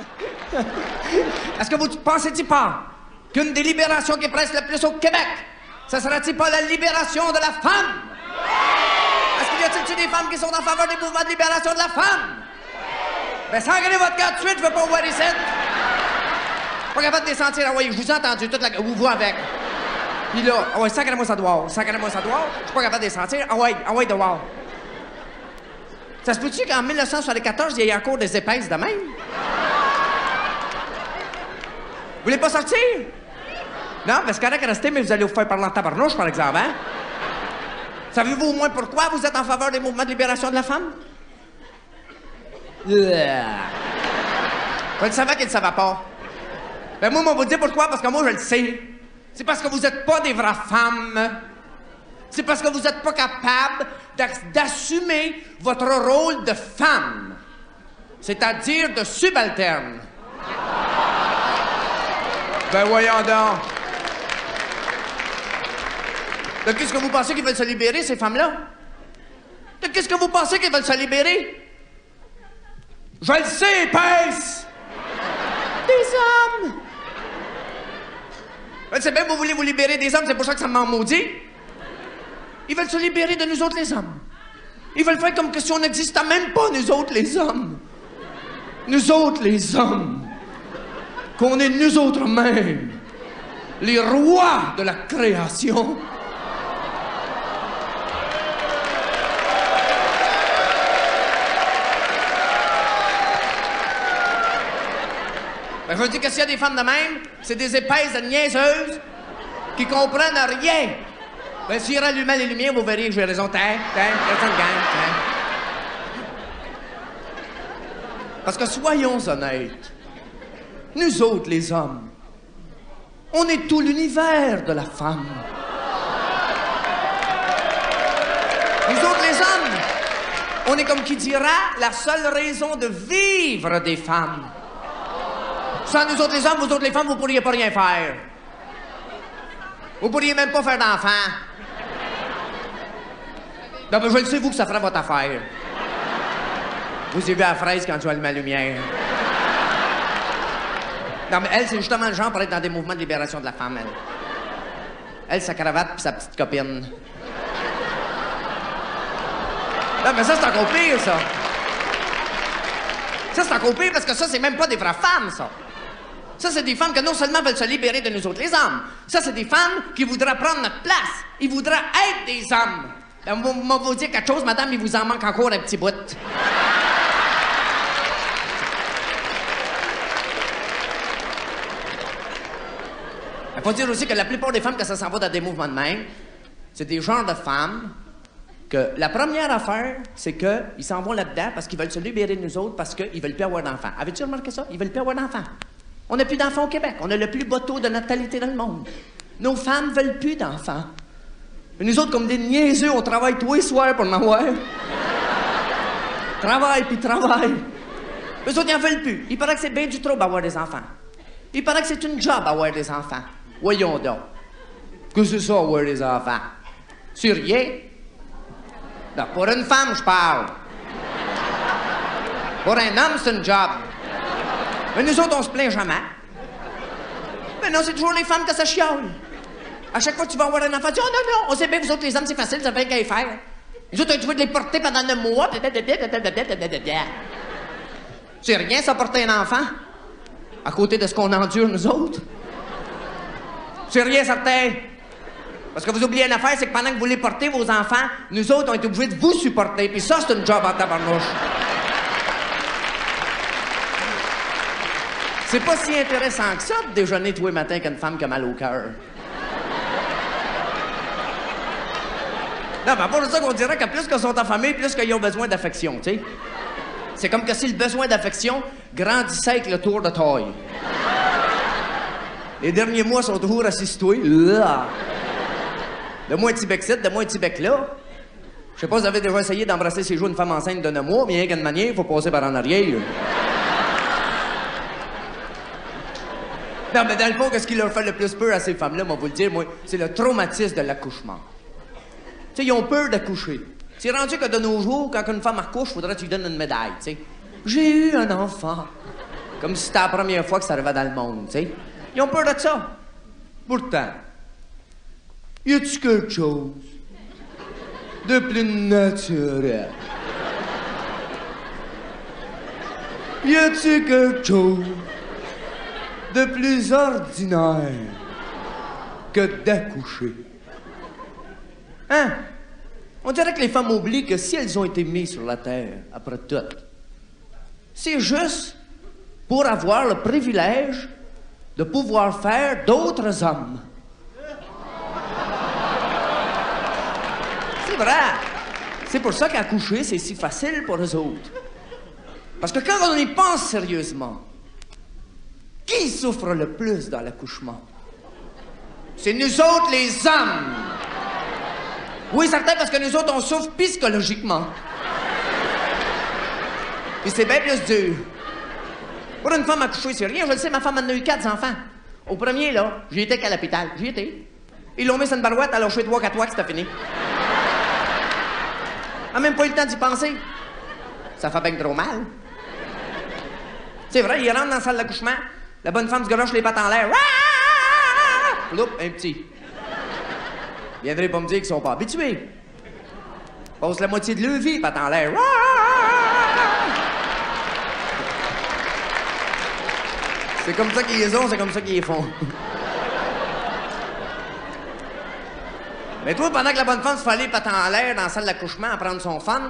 Est-ce que vous pensez-y pas qu'une des libérations qui presse le plus au Québec, ce serait-il pas la libération de la femme? Est-ce qu'il y a-t-il des femmes qui sont en faveur des mouvements de libération de la femme? Ben, sangrez votre cœur tout de suite, je veux pas voir ici. Pas capable de les sentir, ah ouais, je vous ai entendu, toute la... ou vous avec. Puis là, ah ouais, sacrez-moi ça dehors, sacrez-moi ça dehors, je suis pas capable de les sentir, ah ouais, dehors. Ça se peut-tu qu'en 1974, il y ait encore des épaisses de même? Vous voulez pas sortir? Non, parce que correct, restez, mais vous allez vous faire parler en tabarnouche, par exemple, hein? Savez-vous au moins pourquoi vous êtes en faveur des mouvements de libération de la femme? Je le savais qu'il ne savait pas. Ben moi, on va vous dire pourquoi, parce que moi, je le sais. C'est parce que vous n'êtes pas des vraies femmes. C'est parce que vous n'êtes pas capable d'assumer votre rôle de femme. C'est-à-dire de subalterne. Ben voyons donc. De qu'est-ce que vous pensez qu'ils veulent se libérer, ces femmes-là? De qu'est-ce que vous pensez qu'ils veulent se libérer? Je le sais, épaisse! Des hommes! Je sais bien, vous voulez vous libérer des hommes, c'est pour ça que ça m'en maudit. Ils veulent se libérer de nous autres, les hommes. Ils veulent faire comme que si on n'existait même pas, nous autres, les hommes. Nous autres, les hommes. Qu'on est nous autres mêmes. Les rois de la création. Ben, je veux dire que s'il y a des femmes de même, c'est des épaisses de niaiseuses qui comprennent rien. Ben, s'ils rallumaient les lumières, vous verriez que j'ai raison. Parce que soyons honnêtes, nous autres, les hommes, on est tout l'univers de la femme. Nous autres, les hommes, on est comme qui dira la seule raison de vivre des femmes. Sans nous autres, les hommes, vous autres, les femmes, vous pourriez pas rien faire. Vous pourriez même pas faire d'enfants. Non, mais je le sais, vous, que ça fera votre affaire. Vous avez vu la fraise quand tu allumes la lumière. Non, mais elle, c'est justement le genre pour être dans des mouvements de libération de la femme, elle. Elle, sa cravate puis sa petite copine. Non, mais ça, c'est encore pire, ça. Ça, c'est encore pire parce que ça, c'est même pas des vraies femmes, ça. Ça, c'est des femmes qui non seulement veulent se libérer de nous autres, les hommes. Ça, c'est des femmes qui voudraient prendre notre place. Ils voudraient être des hommes. Ben, moi, vous dire quelque chose, madame, il vous en manque encore un petit bout. Il faut dire aussi que la plupart des femmes, quand ça s'en va dans des mouvements de même, c'est des genres de femmes que la première affaire, c'est qu'ils s'en vont là-dedans parce qu'ils veulent se libérer de nous autres parce qu'ils veulent plus avoir d'enfants. Avez-tu remarqué ça? Ils veulent plus avoir d'enfants. On n'a plus d'enfants au Québec. On a le plus beau taux de natalité dans le monde. Nos femmes veulent plus d'enfants. Et nous autres, comme des niaiseux, on travaille tous les soirs pour en avoir. Travail puis travail. Eux autres, ils en veulent plus. Il paraît que c'est bien du trouble d'avoir des enfants. Il paraît que c'est une job avoir des enfants. Voyons donc. Que c'est ça, avoir des enfants? C'est rien. Non, pour une femme, je parle. Pour un homme, c'est une job. Mais nous autres, on se plaint jamais. Mais non, c'est toujours les femmes que ça chiale. À chaque fois que tu vas avoir un enfant, tu dis « Oh non, non, on sait bien, vous autres, les hommes, c'est facile, ça fait qu'à y faire. » Nous autres, tu veux les porter pendant 9 mois. C'est rien, ça, porter un enfant. À côté de ce qu'on endure, nous autres. C'est rien, certain. Parce que vous oubliez une affaire, c'est que pendant que vous les portez, vos enfants, nous autres, on est obligés de vous supporter. Puis ça, c'est une job en tabarnouche. C'est pas si intéressant que ça de déjeuner tous les matins qu'une femme qui a mal au cœur. Non, mais pour ça qu'on dirait que plus qu'ils sont en famille, plus qu'ils ont besoin d'affection, tu sais. C'est comme que si le besoin d'affection grandissait avec le tour de taille. Les derniers mois sont toujours assis sur toi. De moi un petit bec-ci, de moi un petit bec-là. Je sais pas si vous avez déjà essayé d'embrasser ses joues une femme enceinte de 9 mois, mais il y a qu'une manière, il faut passer par en arrière. Non, mais dans le fond, qu'est-ce qui leur fait le plus peur à ces femmes-là, moi, vous le dire, moi, c'est le traumatisme de l'accouchement. Tu sais, ils ont peur d'accoucher. C'est rendu que de nos jours, quand une femme accouche, il faudrait que tu lui donnes une médaille, tu sais. J'ai eu un enfant. Comme si c'était la première fois que ça arrivait dans le monde, tu sais. Ils ont peur de ça. Pourtant, y a-tu quelque chose de plus naturel? Y a-tu quelque chose de plus ordinaire que d'accoucher? Hein? On dirait que les femmes oublient que si elles ont été mises sur la terre, après tout, c'est juste pour avoir le privilège de pouvoir faire d'autres hommes. C'est vrai. C'est pour ça qu'accoucher, c'est si facile pour eux autres. Parce que quand on y pense sérieusement, qui souffre le plus dans l'accouchement? C'est nous autres, les hommes. Oui, certain, parce que nous autres, on souffre psychologiquement. Puis c'est bien plus dur. Pour une femme accouchée, c'est rien. Je le sais, ma femme en a eu 4 enfants. Au premier, là, j'y étais qu'à l'hôpital. J'y étais. Ils l'ont mis sur une barouette, alors je fais 3-4 fois que c'était fini. A même pas eu le temps d'y penser. Ça fait bien trop mal. C'est vrai, il rentre dans la salle d'accouchement, la bonne femme se garoche les pattes en l'air. Loup, un petit. Viendrez pas me dire qu'ils sont pas habitués. Passe la moitié de leur vie, pattes en l'air. C'est comme ça qu'ils les ont, c'est comme ça qu'ils les font. Mais toi, pendant que la bonne femme se fait aller pattes en l'air dans la salle d'accouchement à prendre son fun,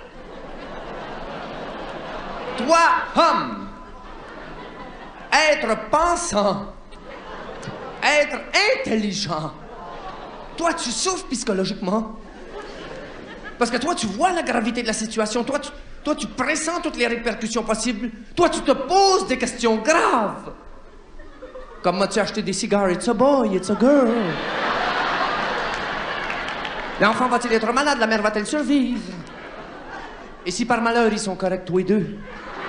toi, homme, être pensant, être intelligent, toi, tu souffres psychologiquement. Parce que toi, tu vois la gravité de la situation. Toi, tu pressens toutes les répercussions possibles. Toi, tu te poses des questions graves. Comme as-tu acheté des cigares? It's a boy, it's a girl. L'enfant va-t-il être malade? La mère va-t-elle survivre? Et si par malheur, ils sont corrects tous les deux?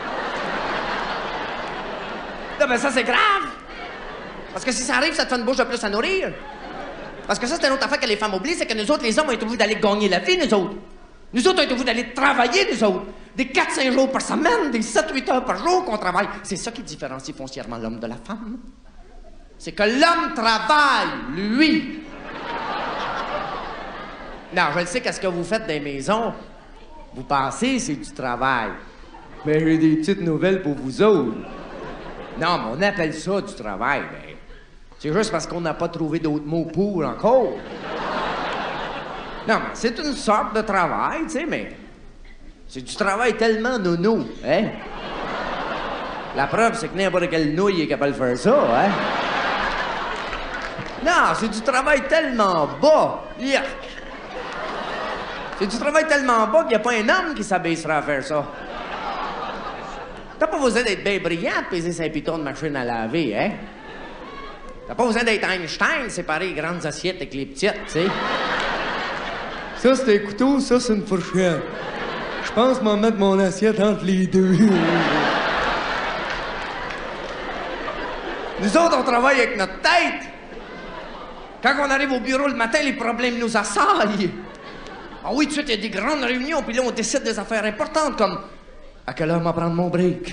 Non, ben ça, c'est grave. Parce que si ça arrive, ça te fait une bouche de plus à nourrir. Parce que ça, c'est une autre affaire que les femmes oublient, c'est que nous autres, les hommes, on est obligés d'aller gagner la vie, nous autres. Nous autres, on est obligés d'aller travailler, nous autres. Des 4-5 jours par semaine, des 7-8 heures par jour qu'on travaille. C'est ça qui différencie foncièrement l'homme de la femme. C'est que l'homme travaille, lui. Non, je le sais qu'est-ce que vous faites dans les maisons. Vous pensez c'est du travail. Mais j'ai des petites nouvelles pour vous autres. Non, mais on appelle ça du travail, ben. C'est juste parce qu'on n'a pas trouvé d'autres mots pour encore. Non, mais c'est une sorte de travail, tu sais, mais c'est du travail tellement nono, hein? La preuve, c'est que n'importe quelle nouille est capable de faire ça, hein? Non, c'est du travail tellement bas. Yuck. C'est du travail tellement bas qu'il n'y a pas un homme qui s'abaissera à faire ça. T'as pas besoin d'être bien brillant de peser 5 pitons de machine à laver, hein? T'as pas besoin d'être Einstein, séparer les grandes assiettes avec les petites, tu sais. Ça, c'est un couteau, ça, c'est une fourchette. Je pense m'en mettre mon assiette entre les deux. Nous autres, on travaille avec notre tête. Quand on arrive au bureau le matin, les problèmes nous assaillent. Ah oui, tout de suite, il y a des grandes réunions, puis là, on décide des affaires importantes, comme à quelle heure m'en prendre mon break?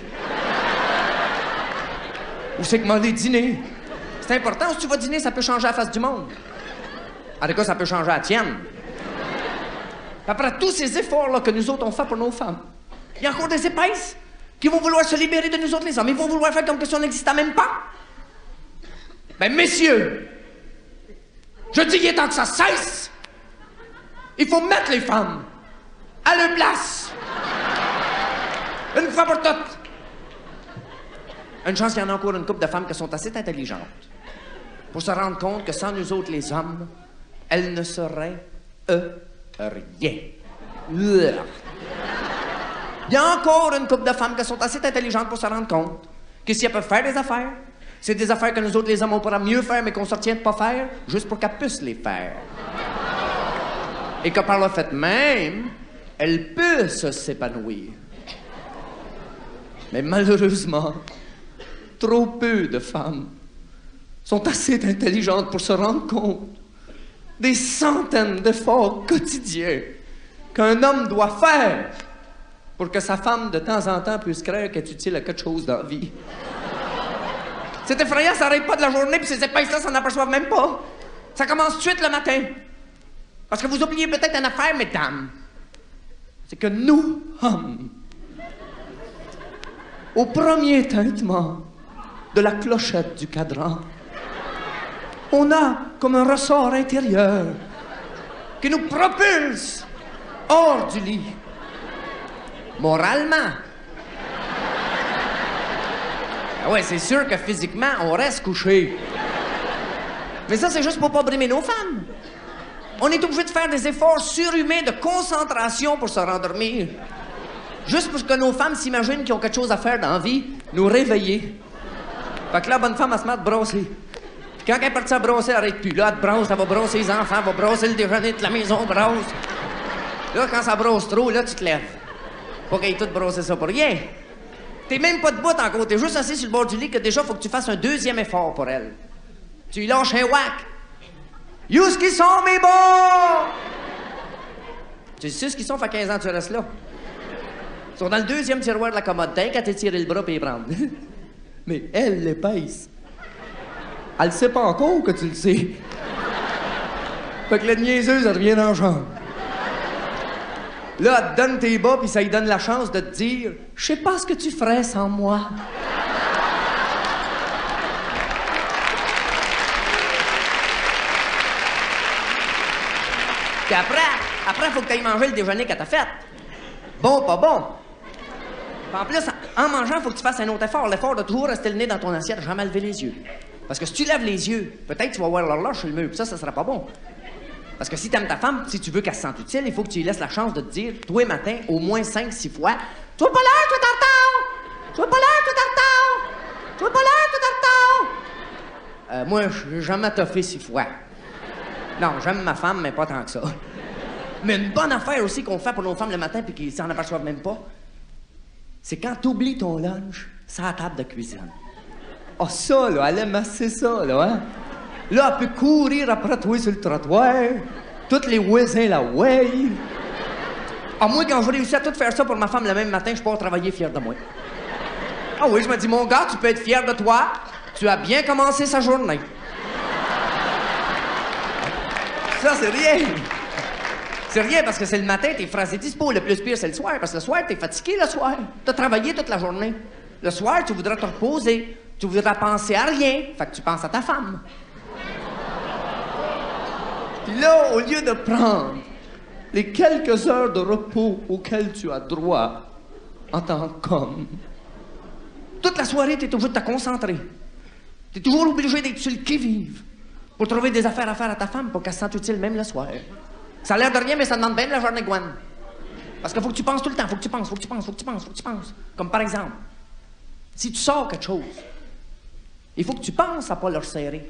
Où c'est que m'en aller dîner? C'est important, si tu vas dîner, ça peut changer la face du monde. En tout cas, ça peut changer la tienne. Après tous ces efforts-là que nous autres, on fait pour nos femmes, il y a encore des épaisses qui vont vouloir se libérer de nous autres, les hommes. Ils vont vouloir faire comme que ça n'existait même pas. Ben, messieurs, je dis qu'il est temps que ça cesse. Il faut mettre les femmes à leur place. Une fois pour toutes. Une chance qu'il y en a encore une couple de femmes qui sont assez intelligentes pour se rendre compte que sans nous autres, les hommes, elles ne seraient rien. Il y a encore une couple de femmes qui sont assez intelligentes pour se rendre compte que si elles peuvent faire des affaires, c'est des affaires que nous autres, les hommes, on pourra mieux faire, mais qu'on se retient de pas faire, juste pour qu'elles puissent les faire. Et que par le fait même, elles puissent s'épanouir. Mais malheureusement, trop peu de femmes sont assez intelligentes pour se rendre compte des centaines d'efforts quotidiens qu'un homme doit faire pour que sa femme, de temps en temps, puisse croire qu'elle est utile à quelque chose dans la vie. C'est effrayant, ça n'arrête pas de la journée, puis ces épaisses-là s'en aperçoivent même pas. Ça commence tout de suite le matin. Parce que vous oubliez peut-être une affaire, mesdames. C'est que nous, hommes, au premier tintement de la clochette du cadran, on a comme un ressort intérieur qui nous propulse hors du lit. Moralement. Ah ouais, c'est sûr que physiquement, on reste couché. Mais ça, c'est juste pour pas brimer nos femmes. On est obligé de faire des efforts surhumains de concentration pour se rendormir. Juste pour que nos femmes s'imaginent qu'ils ont quelque chose à faire dans la vie, nous réveiller. Fait que là, la bonne femme, elle se met à te brosser. Puis quand elle est partie à brosser, elle arrête plus. Là, elle te brosse, elle va brosser les enfants, elle va brosser le déjeuner de la maison, brosse. Là, quand ça brosse trop, là, tu te lèves. Pas qu'elle ait tout brossé ça pour rien. T'es même pas debout encore, t'es juste assis sur le bord du lit que déjà, faut que tu fasses un deuxième effort pour elle. Tu lui lâches un whack. Yous qui sont mes bons! Tu sais ce qu'ils sont, fait 15 ans tu restes là. Ils sont dans le deuxième tiroir de la commode. T'as qu'à t'étirer le bras et les prendre. Mais elle, l'épaisse, elle sait pas encore que tu le sais. Fait que la niaiseuse, elle revient dans la chambre. Là, elle te donne tes bas, puis ça lui donne la chance de te dire « Je sais pas ce que tu ferais sans moi. » Puis après, faut que tu ailles manger le déjeuner qu'elle t'a fait. Bon, pas bon. Puis en plus, en mangeant, faut que tu fasses un autre effort. L'effort de toujours rester le nez dans ton assiette, jamais lever les yeux. Parce que si tu lèves les yeux, peut-être tu vas voir l'horloge sur le mur, puis ça sera pas bon. Parce que si t'aimes ta femme, si tu veux qu'elle se sente utile, il faut que tu lui laisses la chance de te dire, tous les matins, au moins 5-6 fois, « Tu es pas l'heure, tu es en retard! Tu es pas l'heure, tu es en retard! Tu es pas l'heure, tu es en retard! » Moi, j'ai jamais toffé 6 fois. Non, j'aime ma femme, mais pas tant que ça. Mais une bonne affaire aussi qu'on fait pour nos femmes le matin puis qu'ils s'en aperçoivent même pas, c'est quand t'oublies ton lunch, c'est à la table de cuisine. Ah, ça, là, elle aime assez ça, là, hein? Là, elle peut courir après toi sur le trottoir, toutes les voisins la way. Ah, moi, quand je réussis à tout faire ça pour ma femme le même matin, je pars travailler fier de moi. Ah oui, je me dis, mon gars, tu peux être fier de toi, tu as bien commencé sa journée. Ça, c'est rien. C'est rien parce que c'est le matin, t'es phrasé dispo. Le plus pire, c'est le soir. Parce que le soir, t'es fatigué le soir. T'as travaillé toute la journée. Le soir, tu voudras te reposer. Tu voudras penser à rien. Fait que tu penses à ta femme. Puis là, au lieu de prendre les quelques heures de repos auxquelles tu as droit en tant qu'homme, toute la soirée, t'es obligé de te concentrer. T'es toujours obligé d'être sur le qui-vive pour trouver des affaires à faire à ta femme pour qu'elle se sente utile même le soir. Ça a l'air de rien, mais ça demande bien de la journée, Gwen. Parce qu'il faut que tu penses tout le temps. Faut que tu penses, faut que tu penses, faut que tu penses, faut que tu penses. Comme par exemple, si tu sors quelque chose, il faut que tu penses à pas le resserrer.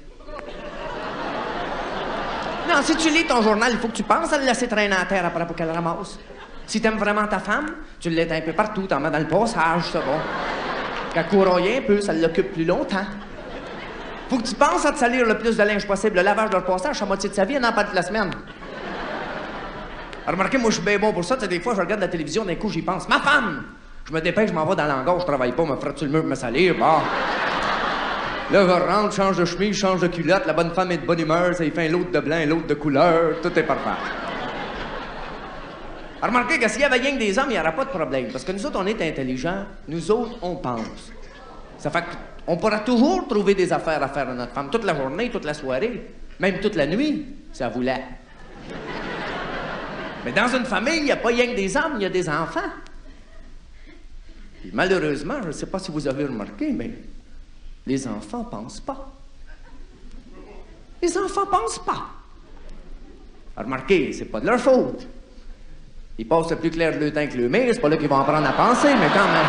Non, si tu lis ton journal, il faut que tu penses à le laisser traîner à terre après pour qu'elle ramasse. Si t'aimes vraiment ta femme, tu l'éteins un peu partout, t'en mets dans le passage, ça va. Qu'elle couraille un peu, ça l'occupe plus longtemps. Faut que tu penses à te salir le plus de linge possible. Le lavage de repassage, c'est la moitié de sa vie, elle n'en parle toute la semaine. Remarquez, moi, je suis bien bon pour ça. Tu sais, des fois, je regarde la télévision, d'un coup, j'y pense. Ma femme! Je me dépêche, je m'en vais dans l'hangar, je travaille pas, me frotte sur le mur pour me salir. Bah. Là, je rentre, change de chemise, change de culotte. La bonne femme est de bonne humeur, ça y fait un l'autre de blanc, un l'autre de couleur. Tout est parfait. Remarquez que s'il y avait rien que des hommes, il n'y aurait pas de problème. Parce que nous autres, on est intelligents. Nous autres, on pense. Ça fait qu'on pourra toujours trouver des affaires à faire à notre femme. Toute la journée, toute la soirée, même toute la nuit, ça voulait. Mais dans une famille, il n'y a pas rien que des hommes, il y a des enfants. Et malheureusement, je ne sais pas si vous avez remarqué, mais les enfants pensent pas. Les enfants pensent pas. Remarquez, c'est pas de leur faute. Ils passent le plus clair de leur temps que le mien, c'est pas là qu'ils vont apprendre à penser, mais quand même.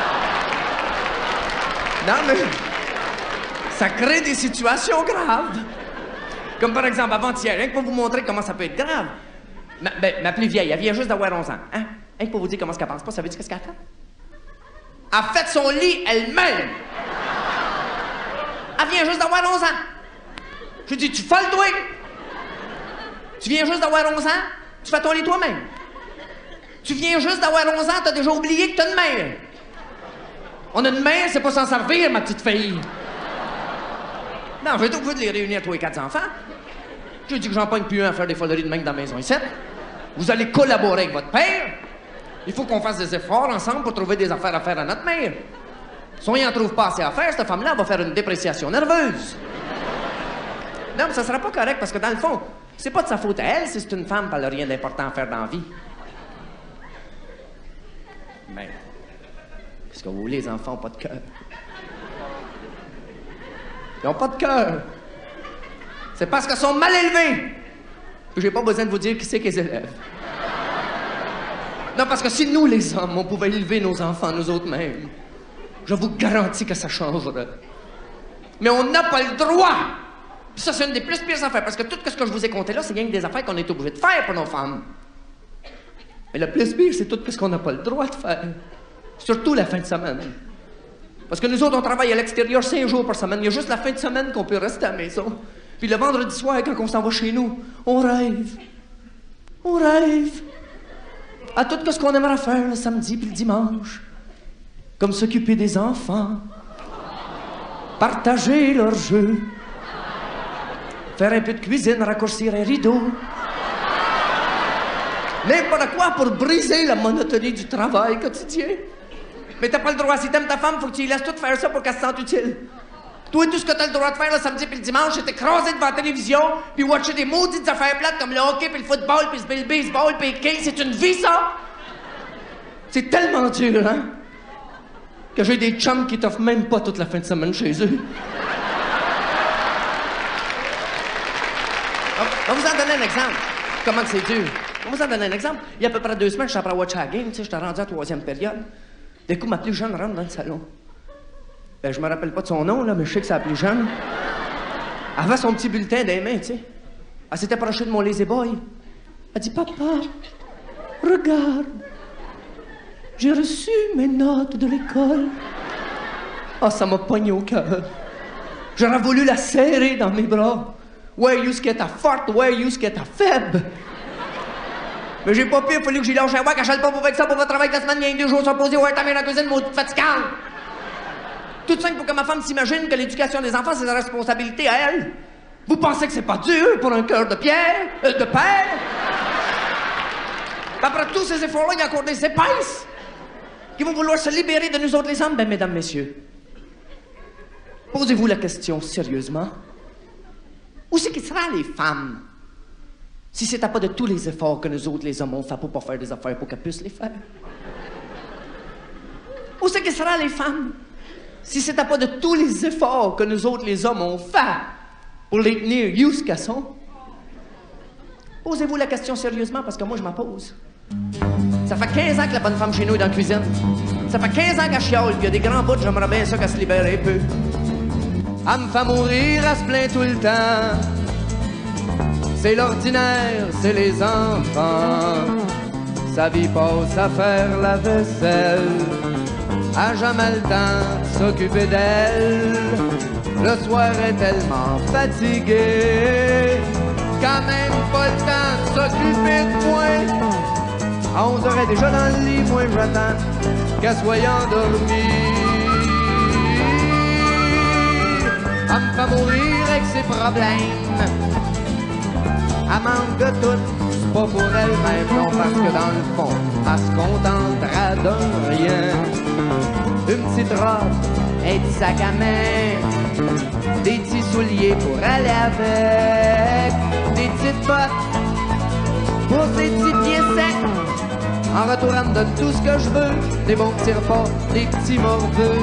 Non, mais ça crée des situations graves. Comme par exemple, avant-hier, rien que pour vous montrer comment ça peut être grave. Ma plus vieille, elle vient juste d'avoir 11 ans. Hein? Rien que pour vous dire comment est-ce qu'elle pense pas, ça veut dire qu'est-ce qu'elle a fait? Elle a fait son lit elle-même. Elle vient juste d'avoir 11 ans. Je dis, tu folle, toi? Tu viens juste d'avoir 11 ans, tu fais ton lit toi-même. Tu viens juste d'avoir 11 ans, t'as déjà oublié que t'as une mère. On a une mère, c'est pas s'en servir, ma petite fille. Non, j'ai été obligé de les réunir, toi et 4 enfants. J'ai dit que j'en pogne plus un à faire des foleries de même dans la maison ici. Vous allez collaborer avec votre père. Il faut qu'on fasse des efforts ensemble pour trouver des affaires à faire à notre mère. Si on y en trouve pas assez à faire, cette femme-là va faire une dépréciation nerveuse. Non, mais ça sera pas correct parce que dans le fond, c'est pas de sa faute à elle si c'est une femme, elle n'a rien d'important à faire dans la vie. Mais, qu'est-ce que vous voulez, les enfants ont pas de cœur? Ils ont pas de cœur. C'est parce qu'ils sont mal élevés que j'ai pas besoin de vous dire qui c'est qu'ils élèvent. Non, parce que si nous, les hommes, on pouvait élever nos enfants nous autres mêmes, je vous garantis que ça changerait. Mais on n'a pas le droit! Puis ça, c'est une des plus pires affaires, parce que tout ce que je vous ai compté là, c'est rien que des affaires qu'on est obligé de faire pour nos femmes. Mais le plus pire, c'est tout ce qu'on n'a pas le droit de faire. Surtout la fin de semaine. Parce que nous autres, on travaille à l'extérieur 5 jours par semaine. Il y a juste la fin de semaine qu'on peut rester à la maison. Puis le vendredi soir, quand on s'en va chez nous, on rêve. On rêve. À tout ce qu'on aimerait faire le samedi puis le dimanche. Comme s'occuper des enfants. Partager leurs jeux. Faire un peu de cuisine, raccourcir un rideau. N'importe quoi pour briser la monotonie du travail quotidien. Mais t'as pas le droit. Si t'aimes ta femme, faut que tu lui laisses tout faire ça pour qu'elle se sente utile. Toi, tout ce que t'as le droit de faire le samedi puis le dimanche, c'est t'écraser devant la télévision puis watcher des maudites affaires plates comme le hockey puis le football puis le baseball puis le king. C'est une vie, ça! C'est tellement dur, hein? Que j'ai des chums qui t'offrent même pas toute la fin de semaine chez eux. On va vous en donner un exemple. Comment que c'est dur? On va vous en donner un exemple. Il y a à peu près 2 semaines, je suis après watcher la game, tu sais, j'étais rendu à la 3e période. D'un coup, ma plus jeune rentre dans le salon. Ben, je me rappelle pas de son nom, là, mais je sais que c'est la plus jeune. Elle avait son petit bulletin dans les mains, tu sais. Elle s'est approchée de mon lazy boy. Elle dit, papa, regarde. J'ai reçu mes notes de l'école. Ah, ça m'a pogné au cœur. J'aurais voulu la serrer dans mes bras. Ouais, you ce qui est ta forte, ouais, you ce qui est ta faible. Mais j'ai pas pu, il fallait que j'y lâche un moi, qu'elle pas pour faire ça pour votre travail de la semaine, il y a 2 jours sans poser, ouais, ta mère dans la cuisine, maudite fatigante. Tout simple pour que ma femme s'imagine que l'éducation des enfants, c'est sa responsabilité à elle. Vous pensez que c'est pas dur pour un cœur de pierre, de père? Après tous ces efforts-là, il y a encore des épaisses qui vont vouloir se libérer de nous autres les hommes. Ben, mesdames, messieurs, posez-vous la question sérieusement. Où c'est qu'ils seraient les femmes si c'était pas de tous les efforts que nous autres les hommes on fait pour pas faire des affaires pour qu'elles puissent les faire? Où c'est qu'ils seraient les femmes si c'était pas de tous les efforts que nous autres les hommes on fait pour les tenir où ce qu'elles sont? Posez-vous la question sérieusement parce que moi je m'en pose. Ça fait 15 ans que la bonne femme chez nous est dans la cuisine. Ça fait 15 ans qu'elle chiale, puis il y a des grands bouts, j'aimerais bien ça qu'elle se libère un peu. Elle me fait mourir, elle se plaint tout le temps. C'est l'ordinaire, c'est les enfants. Sa vie passe à faire la vaisselle. A jamais le temps de s'occuper d'elle. Le soir est tellement fatigué, quand même pas le temps de s'occuper de moi. À 11h déjà dans le lit, moi j'attends qu'elle soit endormie. Elle me fait mourir avec ses problèmes. Elle manque de tout, c'est pas pour elle-même, non, parce que dans le fond, elle se contentera de rien. Une petite robe, un petit sac à main, des petits souliers pour aller avec, des petites bottes pour ses petits pieds secs. En retour, elle me donne tout ce que je veux, des bons petits repas, des petits morveux.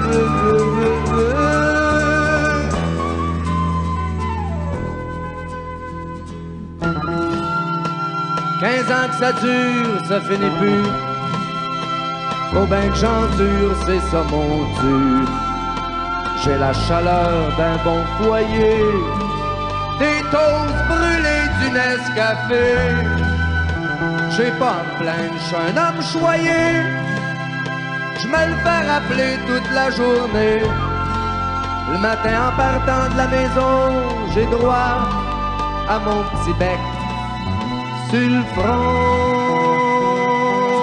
15 ans que ça dure, ça finit plus. Faut bien que j'endure, c'est ça mon Dieu. J'ai la chaleur d'un bon foyer, des toasts brûlés du Nescafé. J'ai pas à me plaindre, j'suis un homme choyé. J'me le fais rappeler toute la journée. Le matin en partant de la maison, j'ai droit à mon petit bec sur le front.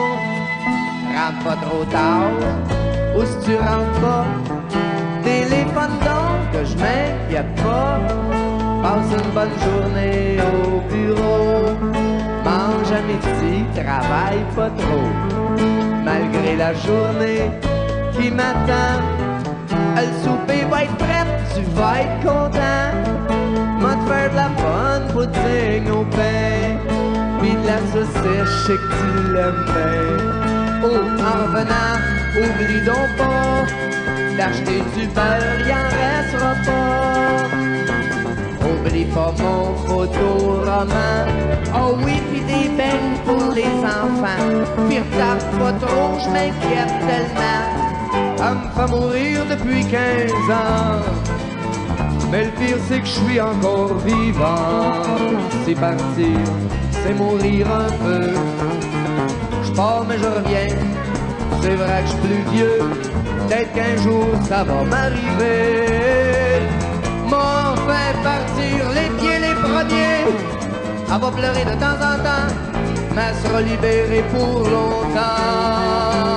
rentres pas trop tard, ou si tu rentres pas, téléphone donc que je m'inquiète pas. Passe une bonne journée au bureau, mange à midi, travaille pas trop. Malgré la journée qui m'attend, le souper va être prêt, tu vas être content. M'a te faire de la bonne poutine au pain, pis de la saucisse, je sais que tu l'aimes bien. Oh, en revenant, oublie donc pas d'acheter du beurre, y'en restera pas. Oublie pas mon photoroman, oh oui, pis des beignes pour les enfants. Pis retarde pas trop, je m'inquiète tellement. Elle me fait mourir depuis 15 ans. Mais le pire c'est que je suis encore vivant. C'est partir, c'est mourir un peu. Je pars mais je reviens, c'est vrai que je suis plus vieux. Peut-être qu'un jour ça va m'arriver. M'en fait partir les pieds les premiers. Elle va pleurer de temps en temps, mais elle sera libérée pour longtemps.